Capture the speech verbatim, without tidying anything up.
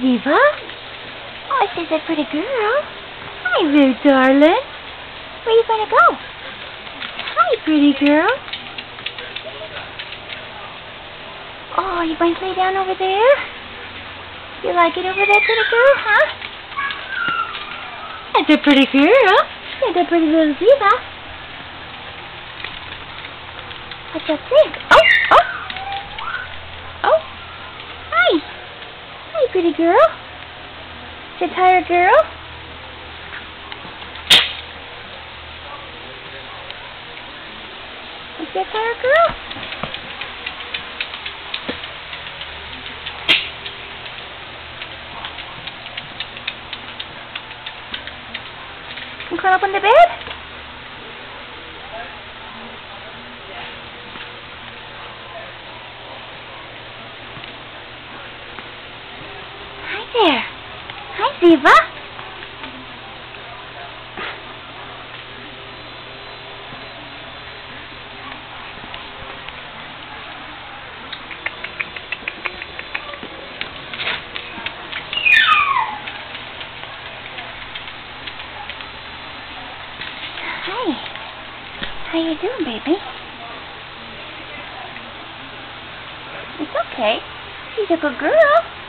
Ziva. Oh, she's a pretty girl. Hi, Ruth, darling. Where you gonna go? Hi, pretty girl. Oh, you going to lay down over there? You like it over there, pretty girl, huh? That's a pretty girl. That's a pretty little Ziva. What's up there? Oh, oh. Oh. Hi. Hi, pretty girl. Is it tired girl? Is it tired girl? You curl up on the bed? Hi there. Hi, Ziva. Hi. How you doing, baby? It's okay. She's a good girl.